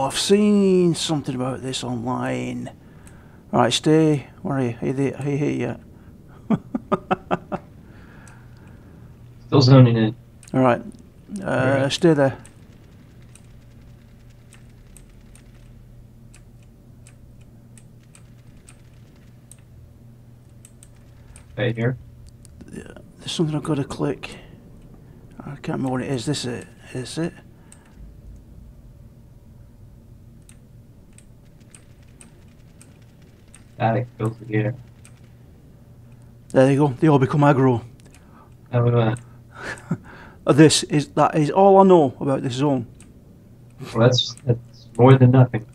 I've seen something about this online. Alright, stay. Where are you? Are you here yet? Still zoning in. Alright. Alright. Stay there. Right here. There's something I've got to click. I can't remember what it is. This it? Is it? Static filter here. There you go. They all become aggro. How about That is all I know about this zone. well, that's more than nothing.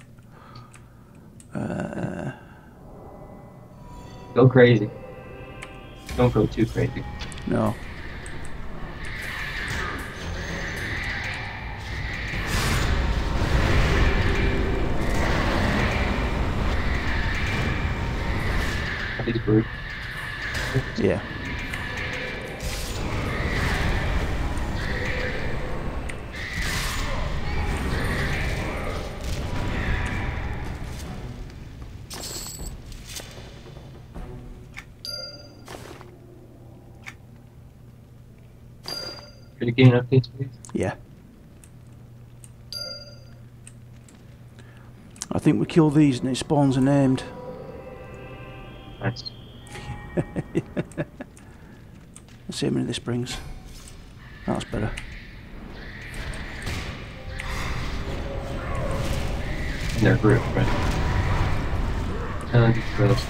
Go crazy. Don't go too crazy. No. He's brute. Yeah. Could you get an update, please? Yeah. I think we kill these and it spawns a named. Nice. Let's see how many this brings. That's better. And they're group, right? Gross.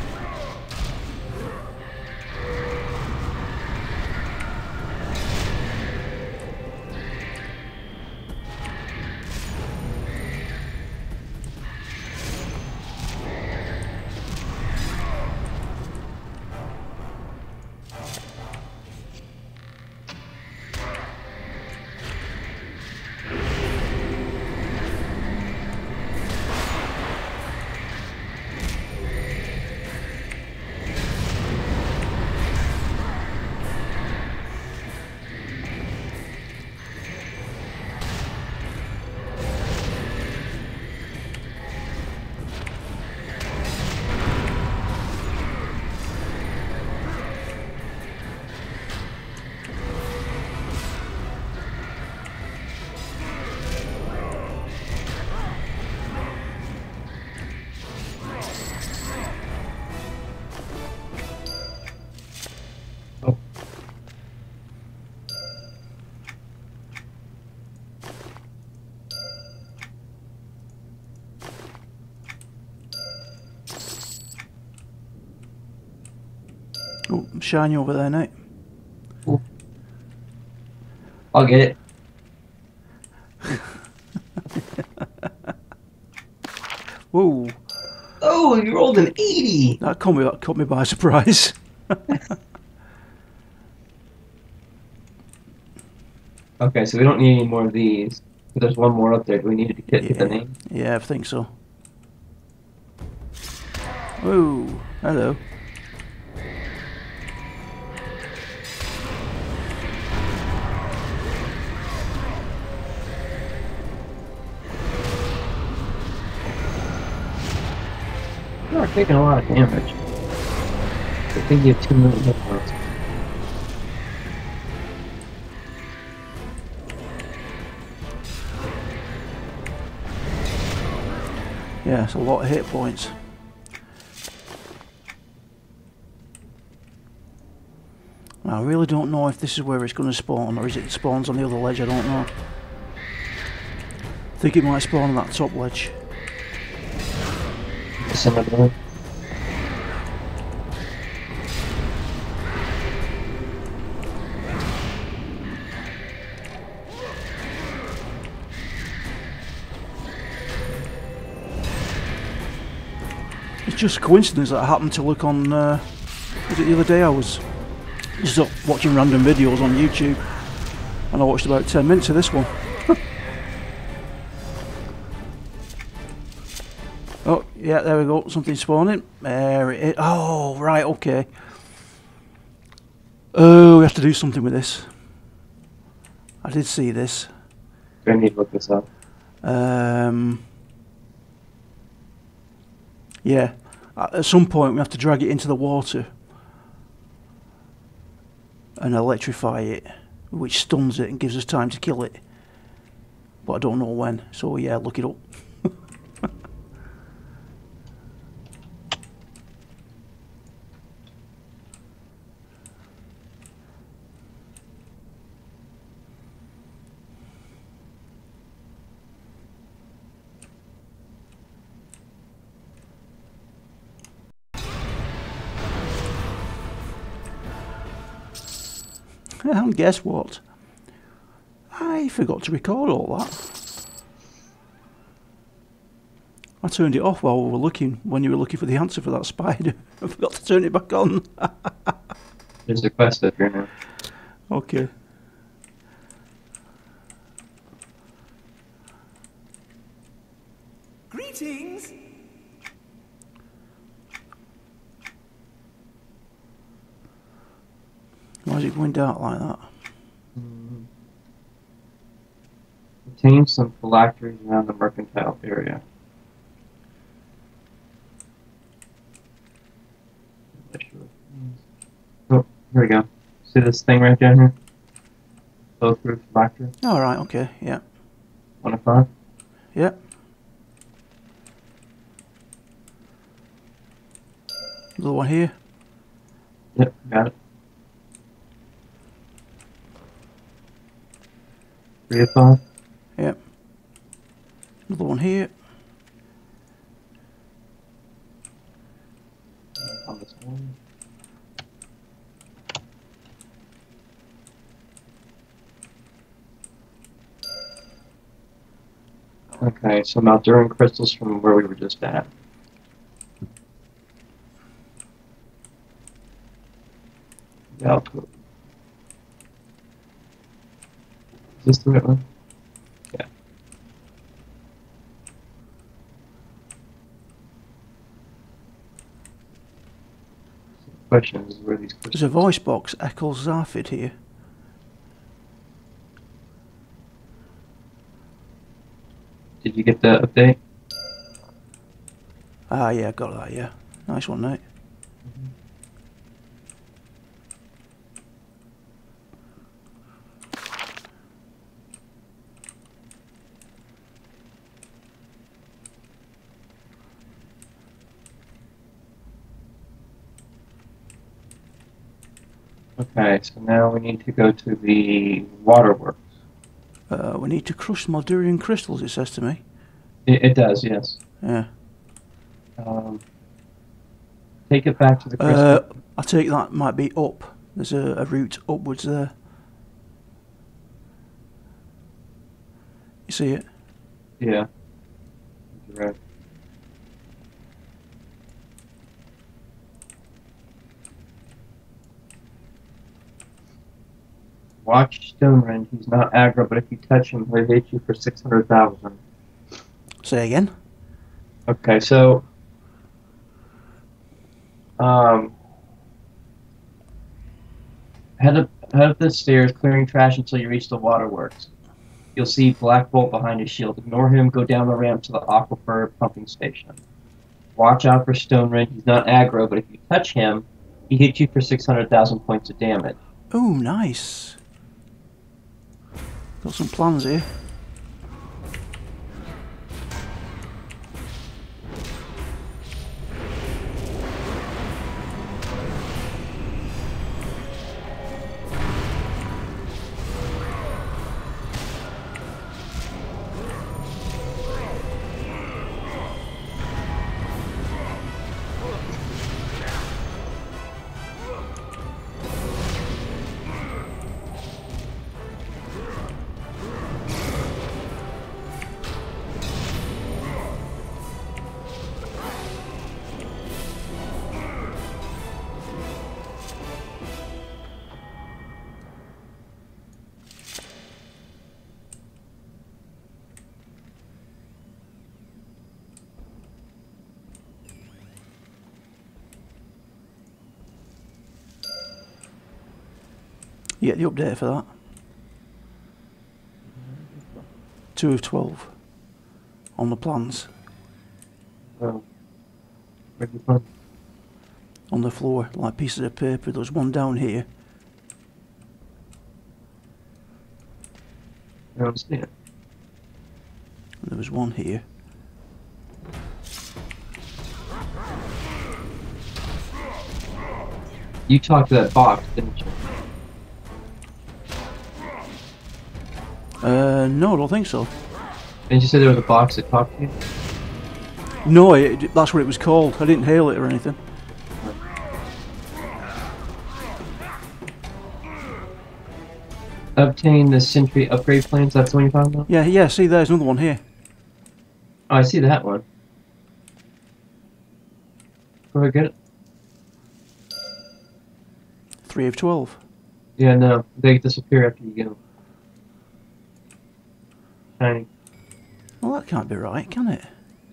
Oh. Oh, shiny over there, Nate. Ooh. I'll get it. Whoa. Oh, you rolled an 80! That caught me by surprise. Okay, so we don't need any more of these. But there's one more up there. Do we need to get the name? Yeah, I think so. Whoa. Hello. You are taking a lot of damage. I think you have 2 million hit points. Yeah, it's a lot of hit points. I really don't know if this is where it's going to spawn, or is it spawns on the other ledge, I don't know. I think it might spawn on that top ledge. Similar. It's just a coincidence that I happened to look on, was it the other day I was just watching random videos on YouTube, and I watched about 10 minutes of this one. Oh, yeah, there we go, something spawning. There it is. Oh, right, okay. Oh, we have to do something with this. I did see this. I need to look this up. Yeah. At some point we have to drag it into the water and electrify it, which stuns it and gives us time to kill it. But I don't know when, so yeah, look it up. And guess what? I forgot to record all that. I turned it off while we were looking, when you were looking for the answer for that spider. I forgot to turn it back on. There's a quest up here now. Okay. Greetings! Why is it going dark like that? Obtain some phylacteries around the mercantile area. Oh, here we go. See this thing right down here? Both through phylactery. Alright, okay, yeah. 1 of 5. Yeah. Another one here. Yep, got it. 3 of 5. Yep. Another one here. On this one. Okay, so Malduran crystals from where we were just at. Yeah. Is this the right one? Yeah. So the question is where these crystals. There's a voice box, Eccles Zarfid here. Did you get the update? Ah, yeah, got that, yeah. Nice one, mate. Okay, so now we need to go to the waterworks. We need to crush Maldurian crystals, it says to me. It does, yes. Yeah. Take it back to the crystal. I take that might be up. There's a route upwards there. You see it? Yeah. You're right. Watch Stonerend. He's not aggro, but if you touch him, he'll hit you for 600,000. Say again? Okay, so head up the stairs, clearing trash until you reach the waterworks. You'll see Black Bolt behind his shield. Ignore him. Go down the ramp to the Aquifer pumping station. Watch out for Stonerend. He's not aggro, but if you touch him, he hits you for 600,000 points of damage. Oh, nice. Got some plans here. You get the update for that. 2 of 12 on the plans. Oh. Where'd you find? On the floor, like pieces of paper. There's one down here. I don't see it. There was one here. You talked to that box, didn't you? No, I don't think so. Didn't you say there was a box that talked to you? No, that's what it was called. I didn't hail it or anything. Obtain the Sentry upgrade plans. That's the one you found though? Yeah, see, there's another one here. Oh, I see that one. Go ahead, get it. 3 of 12. Yeah, no. They disappear after you get them. Shiny. Well, that can't be right, can it?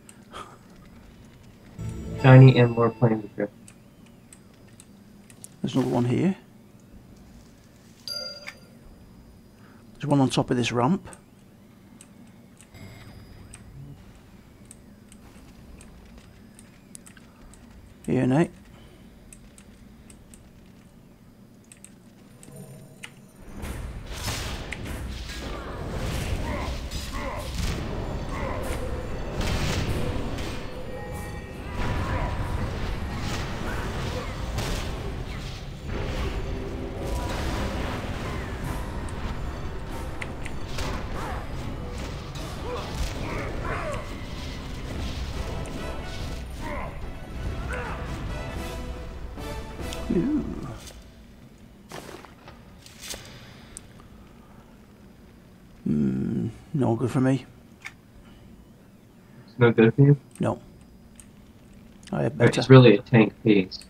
Shiny and more planes appear. There's another one here. There's one on top of this ramp. Here, Nate. Ooh. No good for me. It's no good for you? No. I have better. It's really a tank piece.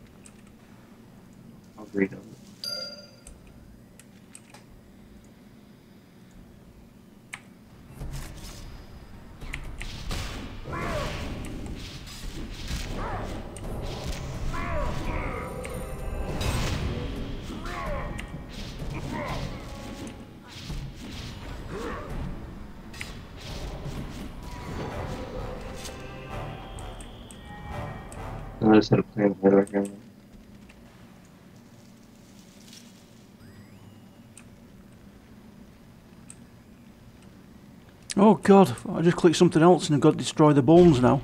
I'll read them. I just had a plan right here. Oh god, I just clicked something else and I've got to destroy the bones now.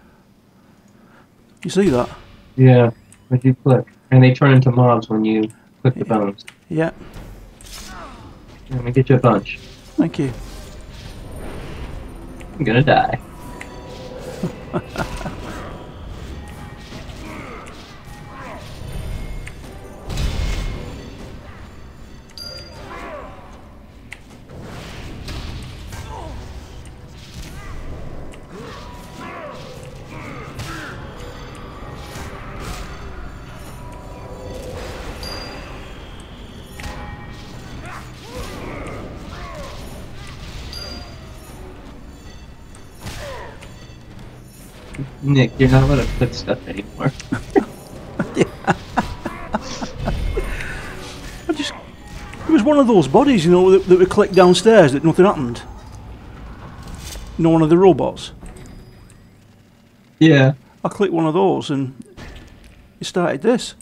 You see that? Yeah, but you click. And they turn into mobs when you click the bones. Yeah, Let me get you a bunch. thank you. I'm gonna die. Nick, you're not allowed to click stuff anymore. It was one of those bodies, you know, that we clicked downstairs that nothing happened. You know, one of the robots. Yeah. I clicked one of those and it started this.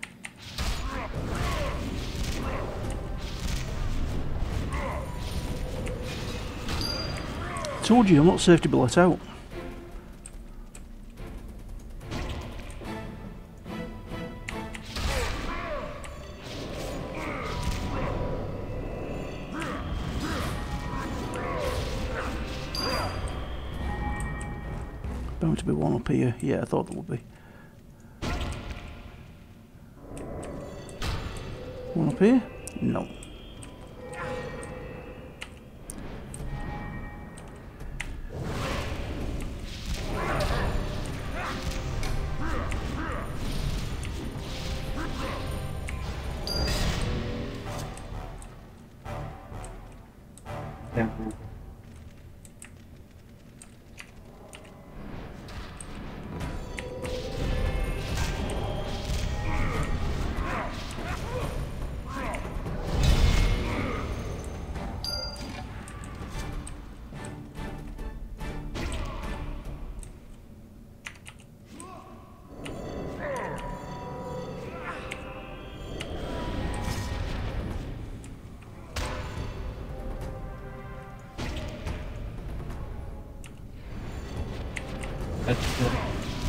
I told you, I'm not safe to be let out. Bound to be one up here. Yeah, I thought there would be. One up here? No. Yeah. That's good.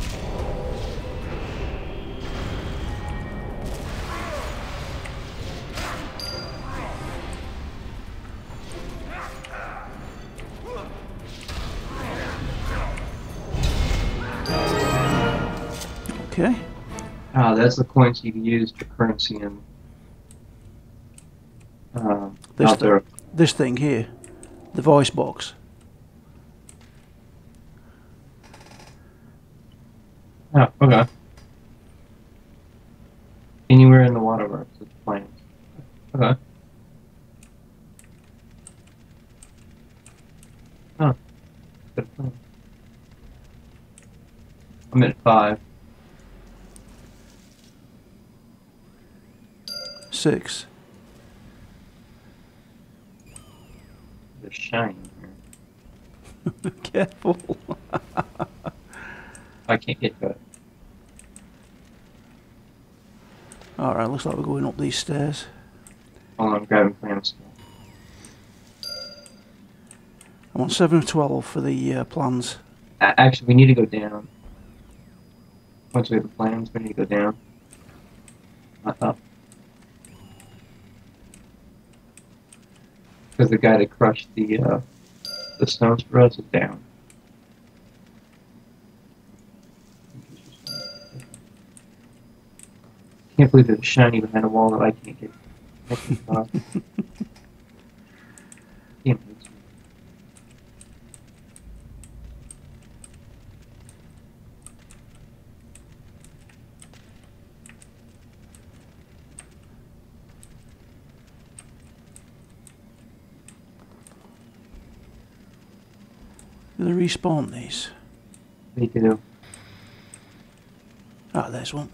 Okay. Ah, that's the coins you can use for currency in outdoor. This thing here, the voice box. Oh, okay. Anywhere in the waterworks with planes. Okay. Oh, good plan. I'm at 5. 6. They're shiny here. Careful. I can't get to it. Alright, looks like we're going up these stairs. Hold on, I'm grabbing plans. I'm on 7 of 12 for the plans. Actually, we need to go down. Once we have the plans, we need to go down. Not up. Because the guy that crushed the stones for us is down. Can't believe there's a shiny behind a wall that I can't get. Can't believe it. Do they respawn these? They do. Ah, there's one.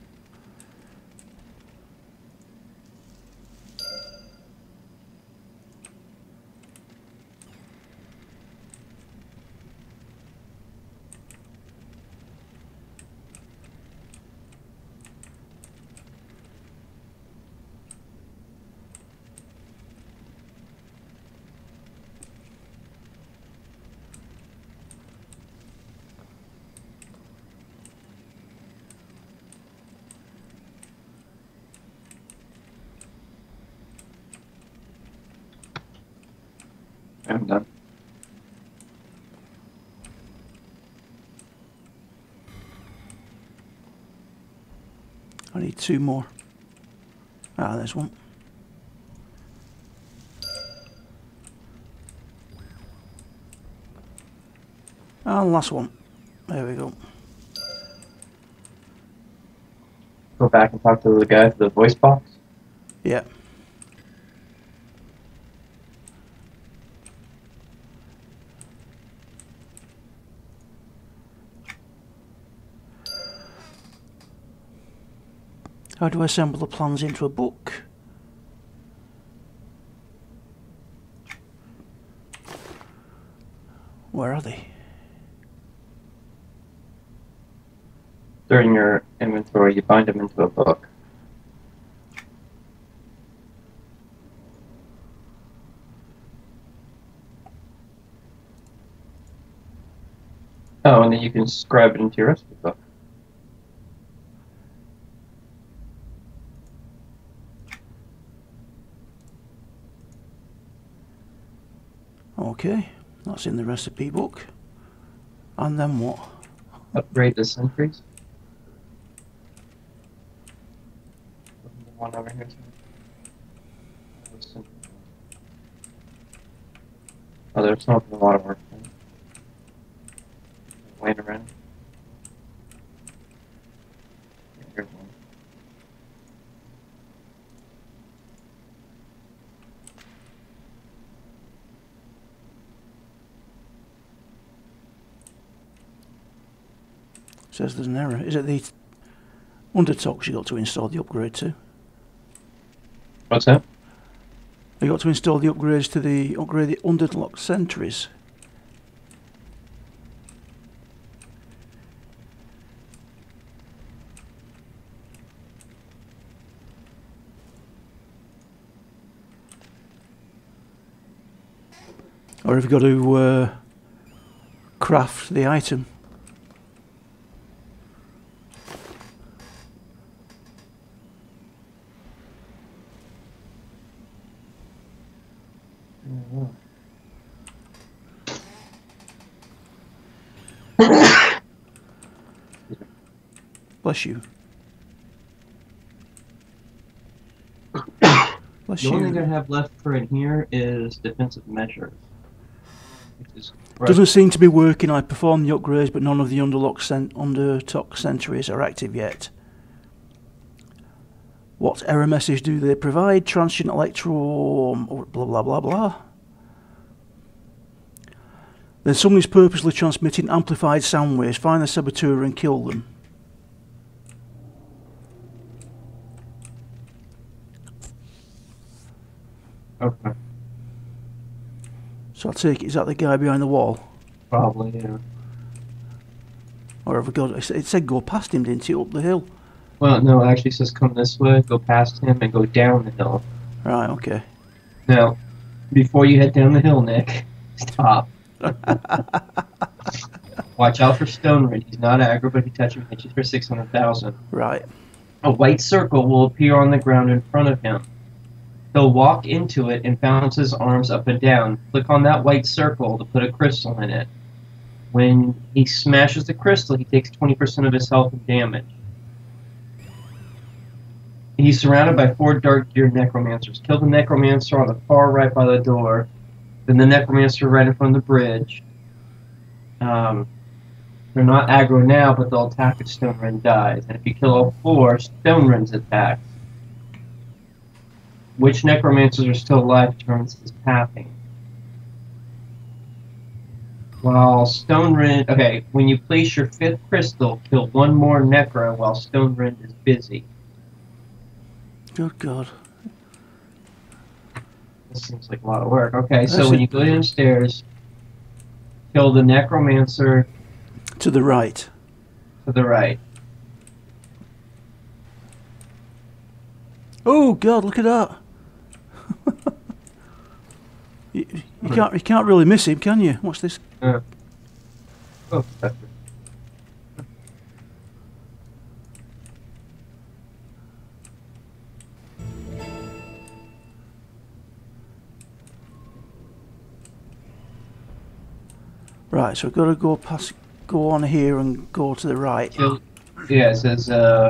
I'm done. I need 2 more. Ah, there's one. And last one. There we go. Go back and talk to the guy for the voice box. Yeah. How do I assemble the plans into a book? Where are they? They're in your inventory. You bind them into a book. Oh, and then you can scribe it into your recipe book. Okay, that's in the recipe book. And then what? Upgrade the sentries. One over here. Oh, there's some of the waterworks. Wait around. Here's one. Says there's an error. Is it the undertops you got to install the upgrade to? What's that? You got to install the upgrades to upgrade the underlock sentries. Or have you got to craft the item? Bless you. Bless The only thing I you. have left for in here is defensive measures. Which is Doesn't seem to be working. I performed the upgrades, but none of the undertock sentries are active yet. What error message do they provide? Transient electro... blah blah blah blah. Then somebody's purposely transmitting amplified sound waves. Find the saboteur and kill them. Okay. So I'll take it. Is that the guy behind the wall? Probably, yeah. Or have we got... It said go past him, didn't it? Up the hill. Well, no, it actually says come this way, go past him, and go down the hill. Right, okay. Now, before you head down the hill, Nick, stop. Watch out for Stone Ring. He's not aggro, but if you touch him, he hits you for 600,000. Right. A white circle will appear on the ground in front of him. He'll walk into it and bounce his arms up and down. Click on that white circle to put a crystal in it. When he smashes the crystal, he takes 20% of his health and damage. He's surrounded by 4 dark-geared necromancers. Kill the necromancer on the far right by the door, then the necromancer right in front of the bridge. They're not aggro now, but they'll attack if Stone Ren dies. And if you kill all 4, Stone Ren's attacked. Which necromancers are still alive determines his pathing. While Stone Ren... Okay, when you place your 5th crystal, kill 1 more necro while Stone Ren is busy. Good God. This seems like a lot of work. Okay, so when you go downstairs, kill the necromancer to the right. To the right. Oh God! Look at that. you can't really miss him, can you? What's this? Oh, that's it. Right, so we've got to go on here and go to the right. Yeah, it says,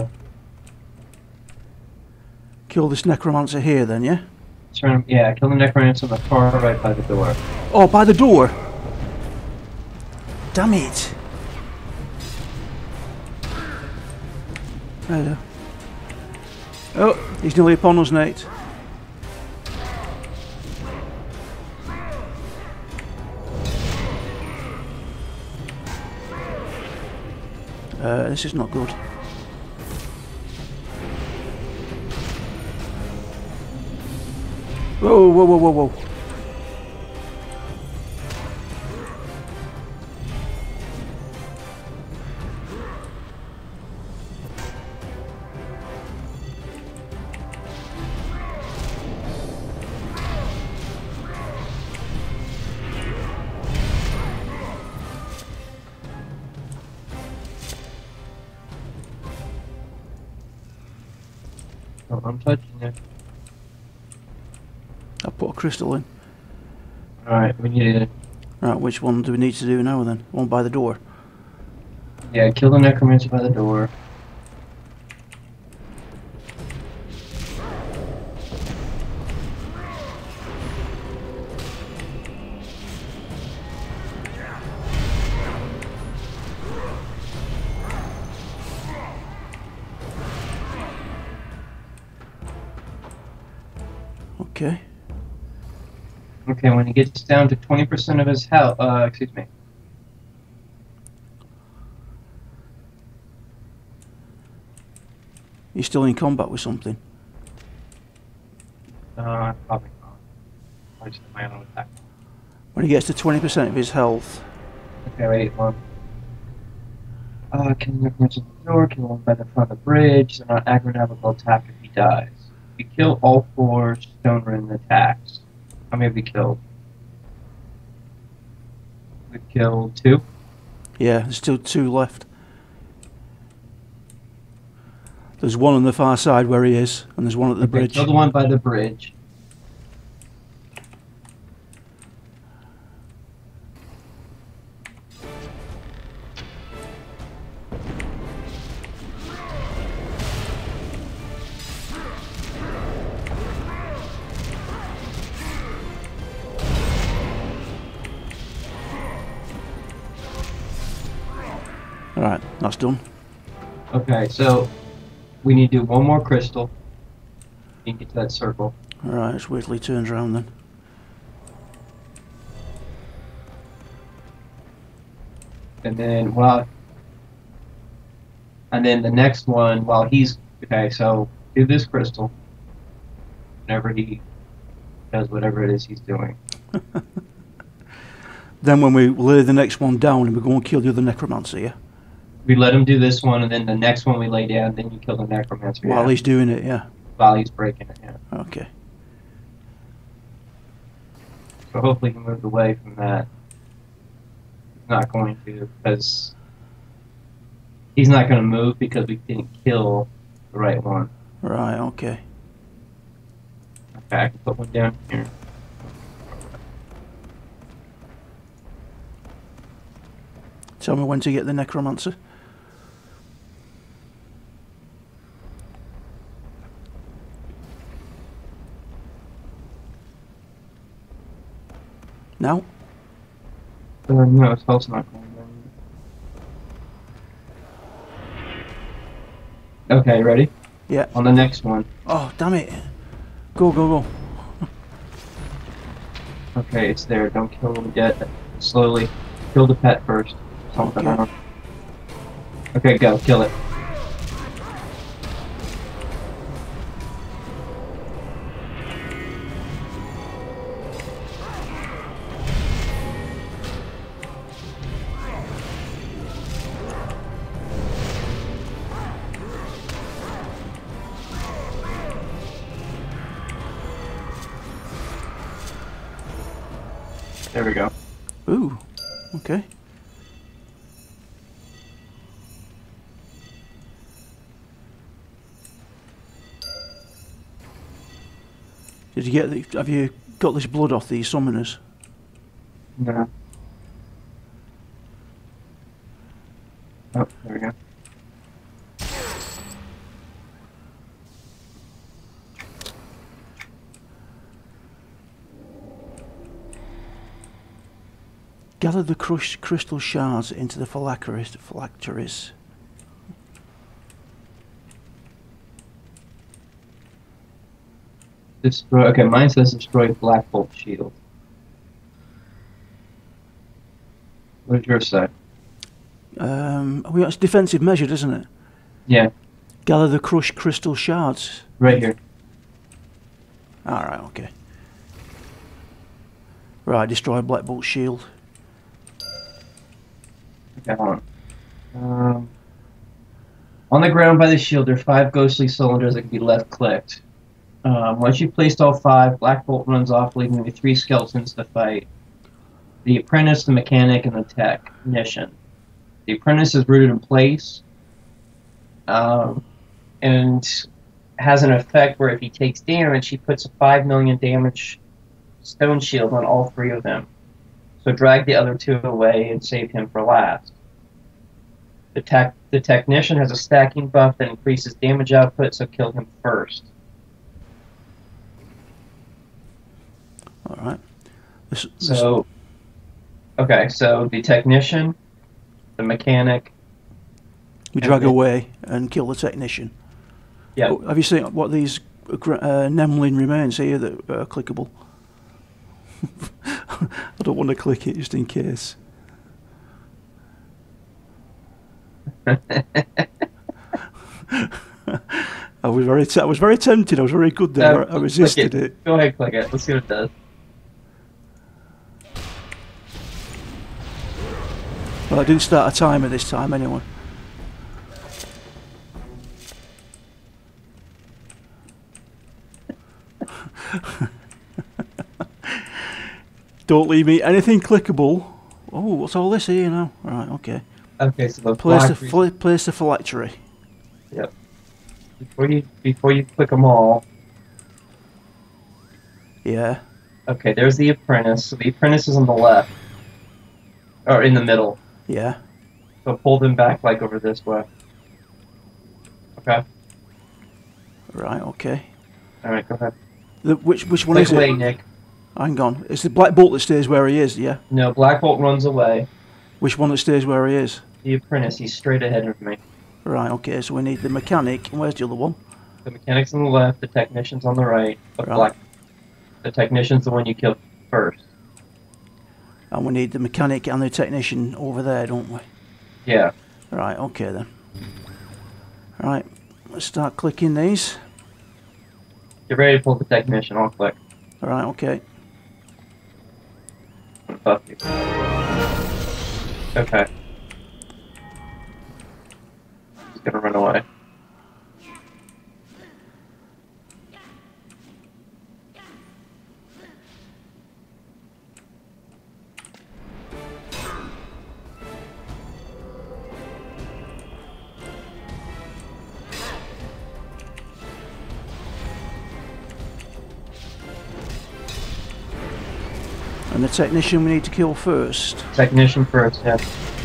kill this necromancer here then, yeah? Yeah, kill the necromancer on the far right by the door. Oh, by the door! Damn it! There. Oh, he's nearly upon us, Nate. This is not good. Whoa, whoa, whoa, whoa, whoa. Oh, I'm touching it. I put a crystal in. Alright, we need it. Right, which one do we need to do now then? One by the door. Yeah, kill the necromancer by the door. Okay. Okay, when he gets down to 20% of his health, excuse me. He's still in combat with something. Probably not. I just have my own attack. When he gets to 20% of his health. Okay, wait, one. Kill the necromancer by the door, kill him by the front of the bridge. They're not aggro now, but they'll attack if he dies. If you kill all 4 Stone Ren attacks, how many have we killed? We've killed 2? Yeah, there's still 2 left. There's one on the far side where he is, and there's one at the bridge. Kill the one by the bridge. Alright, that's done. Okay, so we need to do one more crystal. You can get to that circle. Alright, let's wait till he turns around then. And then the next one while he's okay, so do this crystal whenever he does whatever it is he's doing. Then when we lay the next one down and we go and kill the other necromancer, yeah? We let him do this one, and then the next one we lay down, then you kill the necromancer. While he's doing it, yeah. While he's breaking it, yeah. Okay. So hopefully he moved away from that. He's not going to, because he's not going to move because we didn't kill the right one. Right, okay. Okay, I can put one down here. Tell me when to get the necromancer. Now? No, it's also not going down. Okay, ready? Yeah. On the next one. Oh, damn it. Go, go, go. Okay, it's there. Don't kill him yet. Slowly. Kill the pet first. Something Okay. else. Okay, go. Kill it. There we go. Ooh, okay. Did you get the, have you got this blood off these summoners? No. Oh, there we go. Gather the crushed crystal shards into the phylacteries. Destroy. Okay, mine says destroy Black Bolt shield. What does yours say? Well, it's defensive measured, isn't it? Yeah, Gather the crushed crystal shards. right here. Alright, okay. Right, destroy Black Bolt shield. Okay, hold on. On the ground by the shield, there are 5 ghostly cylinders that can be left-clicked. Once you've placed all 5, Black Bolt runs off, leaving the 3 skeletons to fight. The apprentice, the mechanic, and the technician. The apprentice is rooted in place, and has an effect where if he takes damage, he puts a 5 million damage stone shield on all 3 of them. So drag the other 2 away and save him for last. The technician has a stacking buff that increases damage output, so kill him first. Alright. So, okay, so the technician, the mechanic. We drag away and kill the technician. Yeah. Oh, have you seen what these Nemlin remains here that are clickable? I don't want to click it just in case. I was very tempted. I was very good there. I resisted it. Go ahead, click it. Let's see what it does. Well, I didn't start a timer this time anyway. Don't leave me anything clickable. Oh, what's all this here now? Right, okay. Okay, so the Place the phylactery. Yep. Before you click them all. Yeah. Okay, there's the apprentice. So the apprentice is on the left, or in the middle. Yeah. So pull them back like over this way. Okay. Right. Okay. All right, go ahead. Which one Click is away, it? Nick. Hang on. It's the Black Bolt that stays where he is. Yeah. No, Black Bolt runs away. Which one that stays where he is? The apprentice, he's straight ahead of me. Right, okay, so we need the mechanic. And where's the other one? The mechanic's on the left, the technician's on the right, but Right. black. The technician's the one you killed first. And we need the mechanic and the technician over there, don't we? Yeah. Right, okay then. Right, let's start clicking these. Get ready to pull the technician, I'll click. Right, okay. Fuck you. Okay. He's gonna run away. And the technician we need to kill first. Technician first, yeah.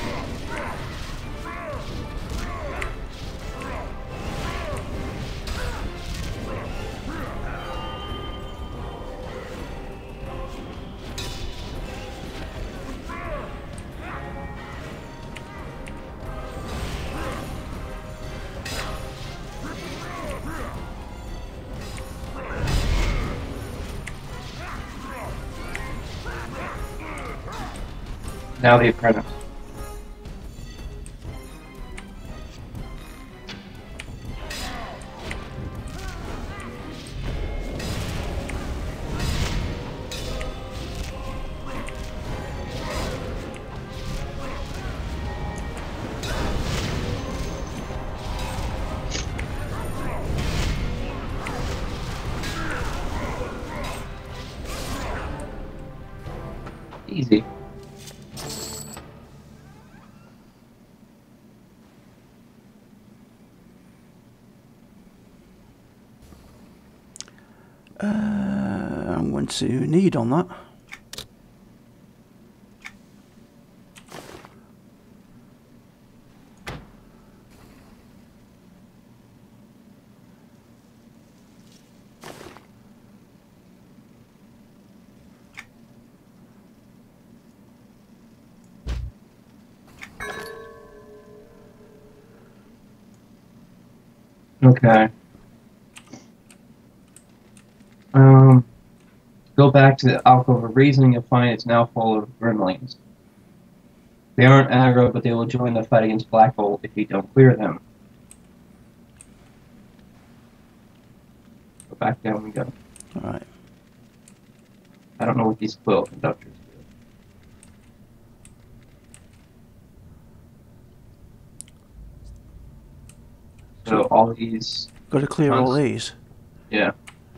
Now the apprentice. Easy. I'm going to need on that. Okay. Go back to the alcove of reasoning, you'll find it's now full of gremlins. They aren't aggro, but they will join the fight against Black Bolt if you don't clear them. Go back down we go. Alright. I don't know what these quill conductors do. So all these... Got to clear all these. Yeah.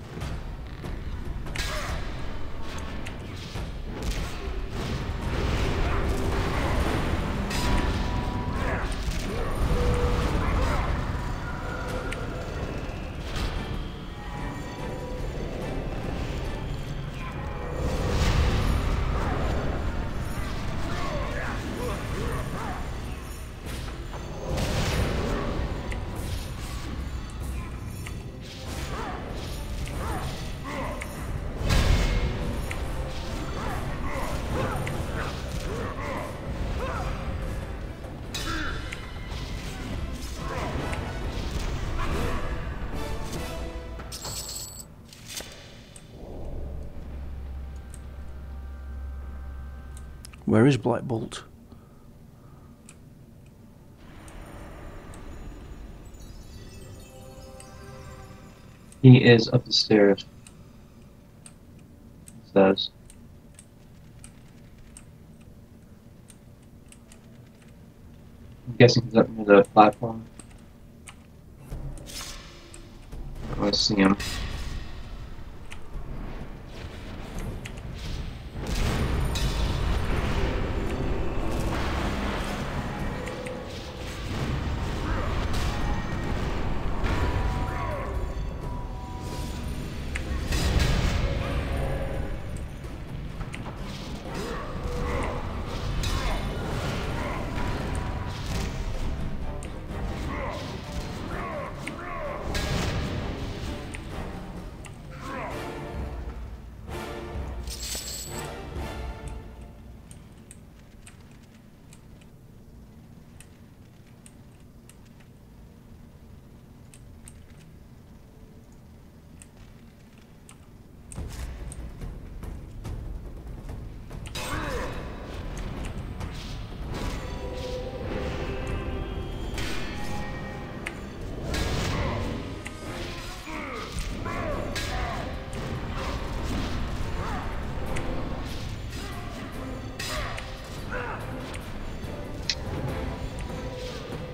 Where is Black Bolt? He is up the stairs. It says. I'm guessing he's up near the platform. Let's see him.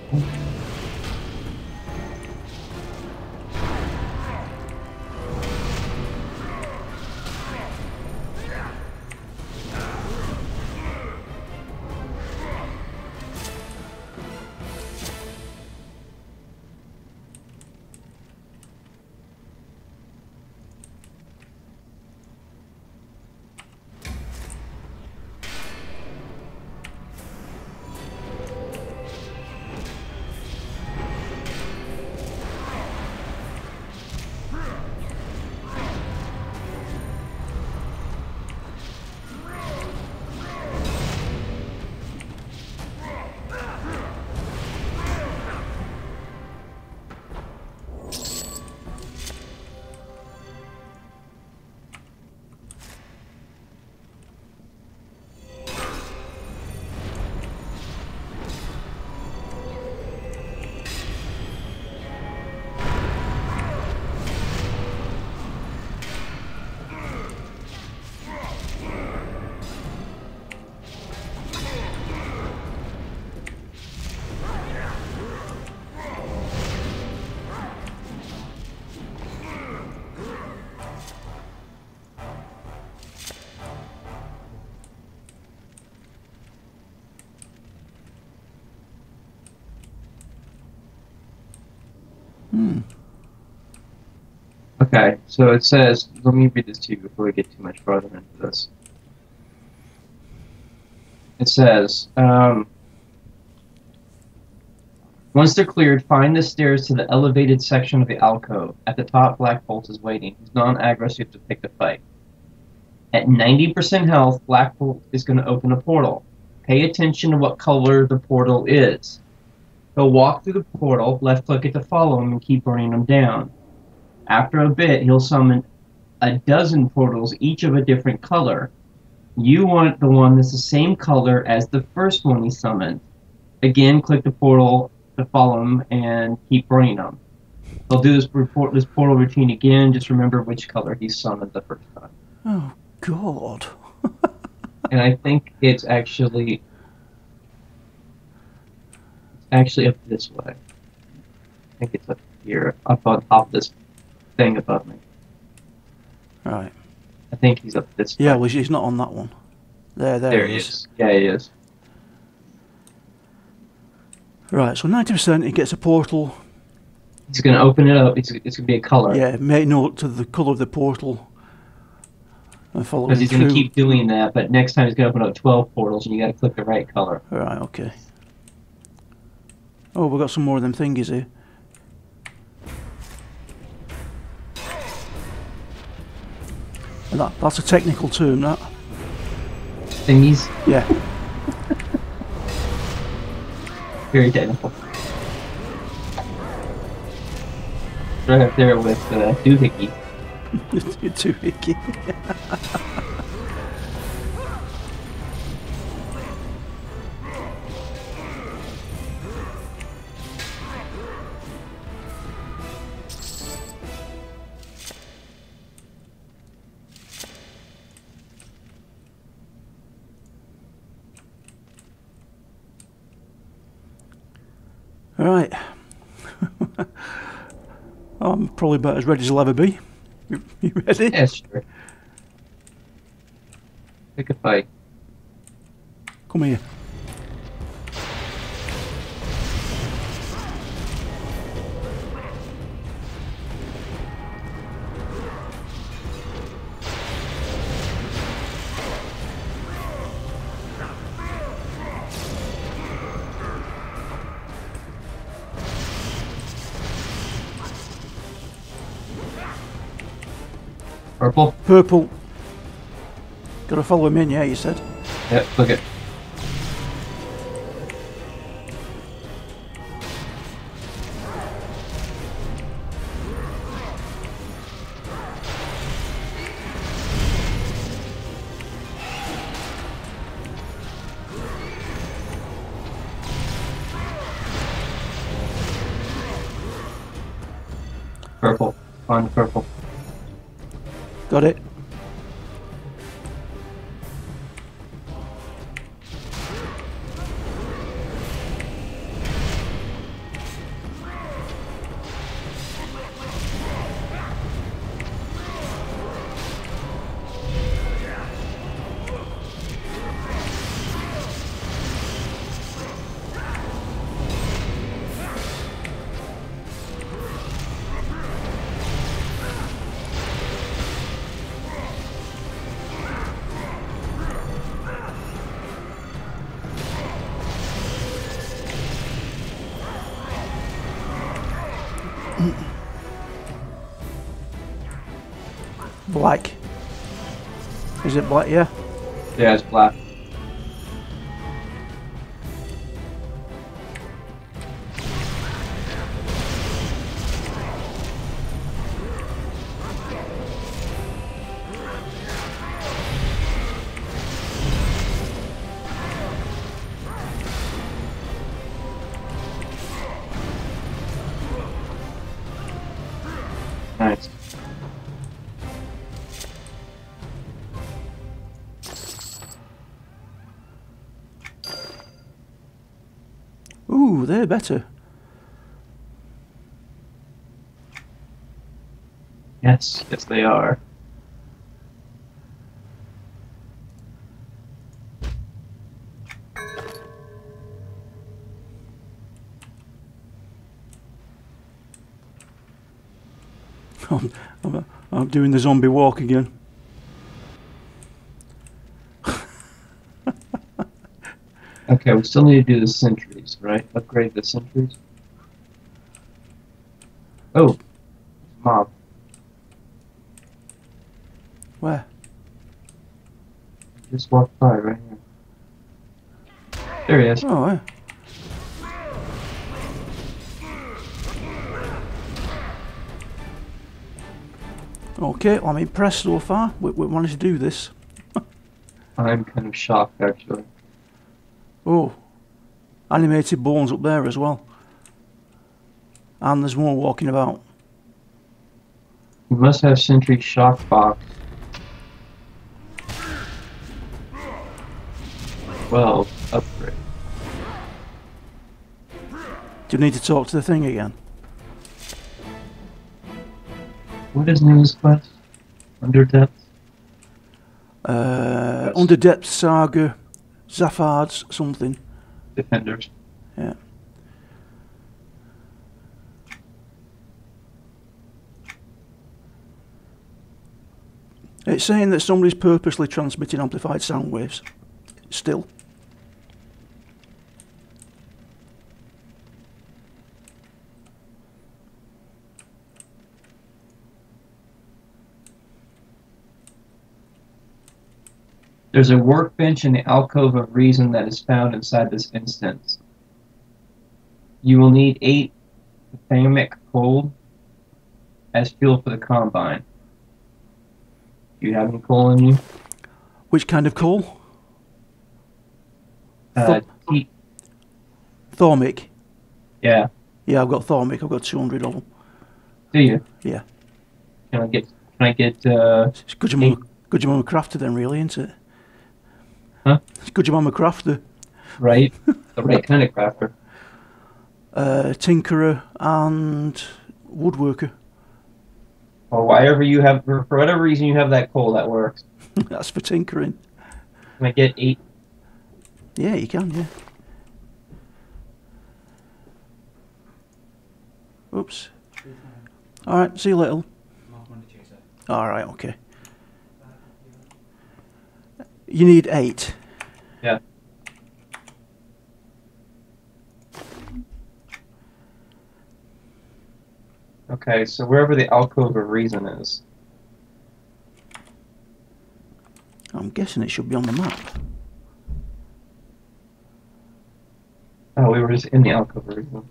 Okay, so it says, let me read this to you before we get too much further into this. It says, once they're cleared, find the stairs to the elevated section of the alcove. At the top, Black Bolt is waiting. He's non-aggro, so you have to pick the fight. At 90% health, Black Bolt is going to open a portal. Pay attention to what color the portal is. He'll walk through the portal, left-click it to follow him, and keep burning them down. After a bit, he'll summon a dozen portals, each of a different color. You want the one that's the same color as the first one he summoned. Again, click the portal to follow him and keep burning them. He'll do this portal routine again. Just remember which color he summoned the first time. Oh, God. And I think it's actually up this way. I think it's up here, up on top of this thing above me. Right. I think he's up this way. Yeah, well, he's not on that one. There he is. Yeah, he is. Right, so 90% he gets a portal. He's going to open it up. It's going to be a color. Yeah, make note to the colour of the portal. And follow him Because he's going to through. keep doing that, but next time he's going to open up 12 portals, and you got to click the right color. Right, okay. Oh, we've got some more of them thingies here. And that's a technical term, that. Thingies? Yeah. Very technical. Right up there with Doohickey. You're too picky. Right. I'm probably about as ready as I'll ever be. You ready? Yeah, sure. Pick a fight. Come here. Purple? Purple. Gotta follow him in, yeah, you said. Yep, click it. Purple. Find the purple. Got it. Black. Is it black? Yeah. Yeah, it's black. Nice. Ooh, they're better. Yes, yes they are. I'm doing the zombie walk again. Okay, we still need to do the sentries, right? Upgrade the sentries. Oh, mob. Where? Just walked by right here. There he is. Oh, yeah. Okay, well, I'm impressed so far. We managed to do this. I'm kind of shocked, actually. Oh, animated bones up there as well. And there's more walking about. You must have sentry shock box. 12 upgrade. Do you need to talk to the thing again? What is newest quest? Under depth? Under Depth Saga, Zaphard's something. Defenders. Yeah. It's saying that somebody's purposely transmitting amplified sound waves. Still. There's a workbench in the alcove of reason that is found inside this instance. You will need 8 thermic coal as fuel for the combine. Do you have any coal in you? Which kind of coal? Heat. Thormic. Yeah. Yeah, I've got Thormic. I've got 200 of them. Do you? Yeah. Can I get It's good your mum a crafter then, really, isn't it? Huh? It's good your mum a crafter. right? The right kind of crafter. Tinkerer and woodworker. Or whatever you have, for whatever reason you have that coal, that works. That's for tinkering. Can I get 8? Yeah, you can, yeah. Oops. Alright, see you later. Alright, okay. You need 8. Yeah. Okay, so wherever the alcove of reason is. I'm guessing it should be on the map. Oh, we were just in the alcove of reason.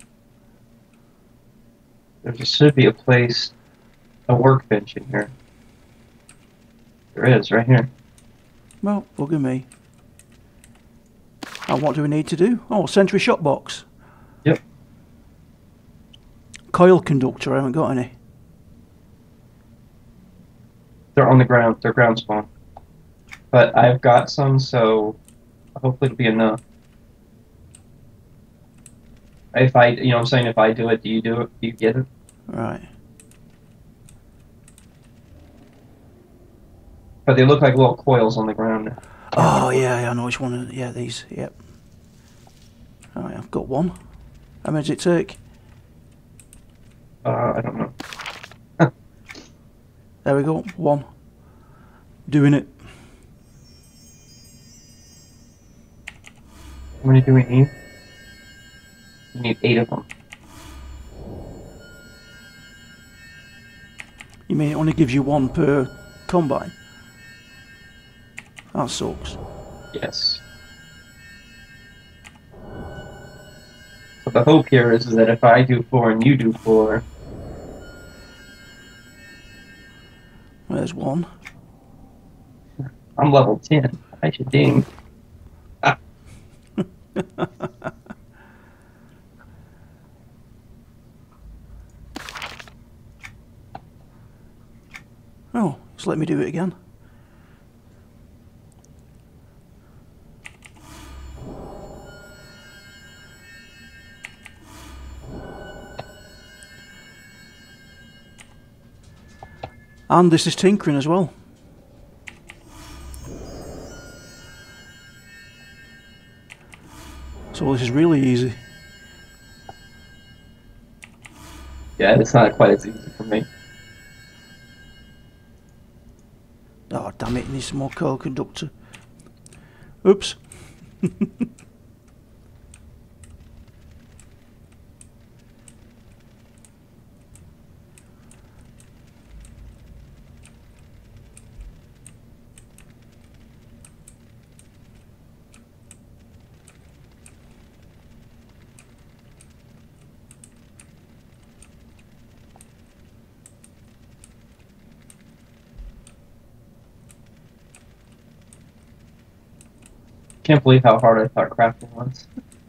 There just should be a place, a workbench in here. There is, right here. Well, bugger me. And what do we need to do? Oh, sentry shot box. Yep. Coil conductor, I haven't got any. They're on the ground. They're ground spawn. But I've got some, so hopefully it'll be enough. If I, you know what I'm saying, if I do it, do you do it? Do you get it? Right. But they look like little coils on the ground. Oh, yeah, I know which one. Yeah, these, yep. Alright, I've got one. How many does it take? I don't know. There we go, 1. Doing it. How many do we need? We need 8 of them. You mean it only gives you one per combine? That sucks. Yes. So the hope here is that if I do 4 and you do 4... There's one. I'm level 10. I should ding. Oh, just let me do it again. And this is tinkering as well. So this is really easy. Yeah, it's not quite as easy for me. Oh, damn it, needs some more coil conductor. Oops. Can't believe how hard I thought crafting was.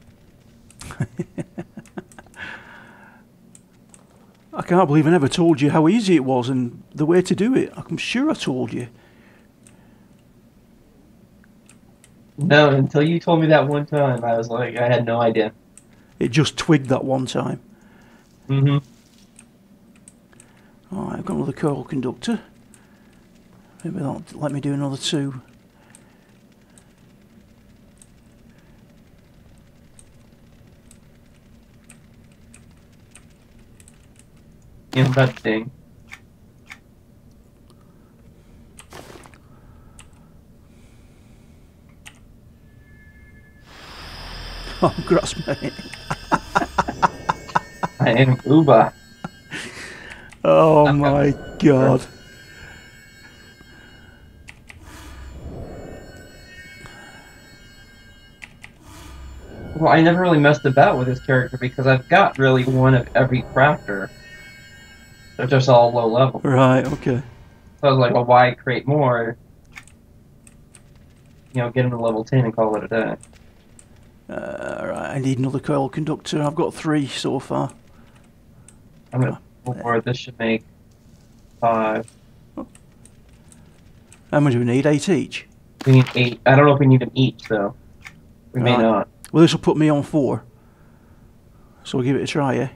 I can't believe I never told you how easy it was and the way to do it. I'm sure I told you. No, until you told me that one time, I was like, I had no idea. It just twigged that one time. Mm-hmm. Alright, I've got another coil conductor. Maybe that'll let me do another 2. Yeah, that thing. Oh, grass mate. I am Uba. Oh my god. Well, I never really messed about with this character because I've got really one of every crafter. They're just all low level. Right, okay. So I was like, well, why create more? You know, get them to level 10 and call it a day. Right, I need another coil conductor. I've got 3 so far. I'm at 4. This should make 5. How many do we need? 8 each? We need 8. I don't know if we need them each, though. We may not. Well, this will put me on 4. So we'll give it a try, eh?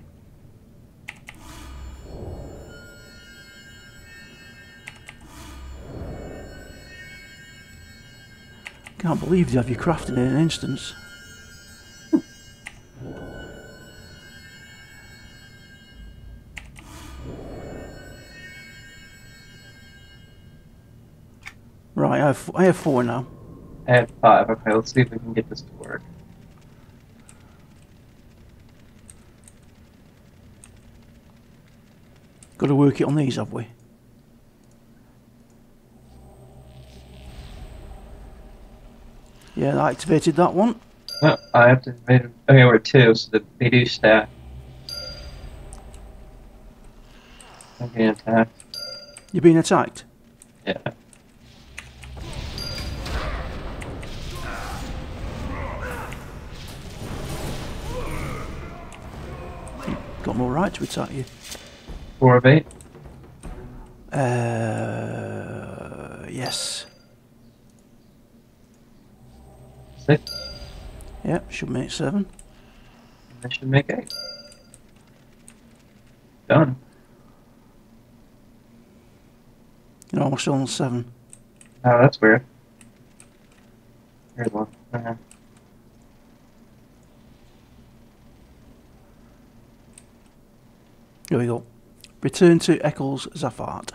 Can't believe you have your crafting in an instance. Right, I have 4 now. I have 5. Okay, let's see if we can get this to work. Got to work it on these, have we? Yeah, I activated that one. No, I have to make them. Okay, we're 2, so that they do stack. I'm being attacked. You're being attacked? Yeah. Got more right to attack you. 4 of 8. Yes. 6. Yep, should make 7. That should make 8. Done. You know, I'm still on 7. Oh, that's weird. Here's one. Here we go. Return to Eccles Zafart.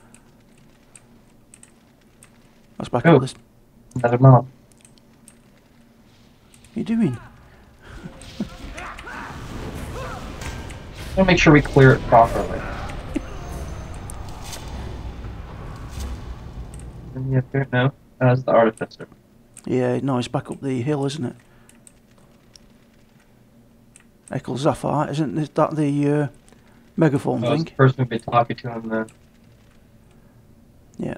That's back on this. Another mob. What are you doing? I'll make sure we clear it properly. Isn't he up here? No, that's the artificer. Yeah, no, it's back up the hill, isn't it? Ekel Zafar, isn't that the megaphone Oh, it's thing? the person we've been talking to him then. Yeah.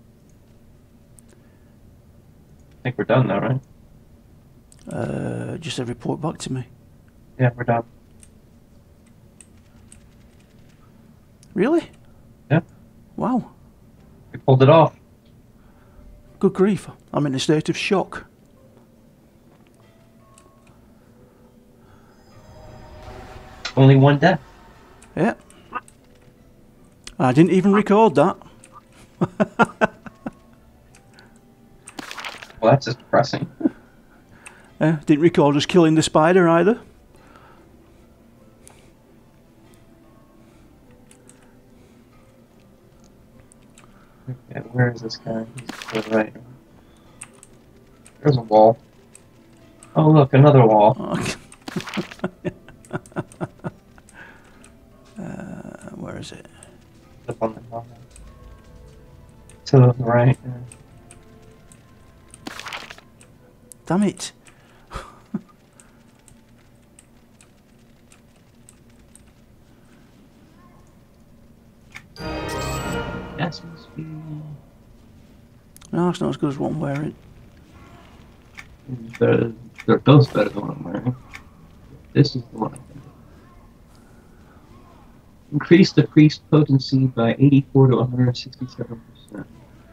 I think we're done now, right? Just said report back to me. Yeah, we're done. Really? Yeah. Wow. We pulled it off. Good grief. I'm in a state of shock. Only one death. Yeah. I didn't even record that. Well, that's just depressing. Didn't record us killing the spider either. Okay, where is this guy? He's to the right. There's a wall. Oh, look, another wall. Where is it? Up on the wall. To the right. Damn it. Yes, must be. No, it's not as good as what I'm wearing. They're both better than what I'm wearing. This is the one I think. Increase the priest potency by 84 to 167%.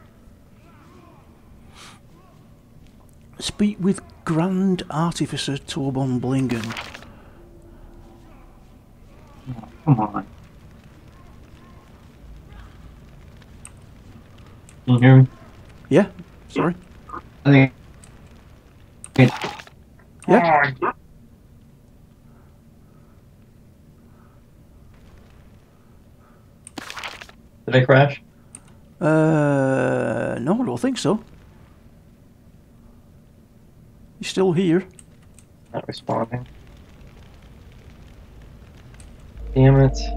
Speak with Grand Artificer Torbon Blingen. Oh, come on. Can you hear me? Yeah? Sorry? I think. Yeah? Did I crash? No, I don't think so. You're still here. Not responding. Damn it.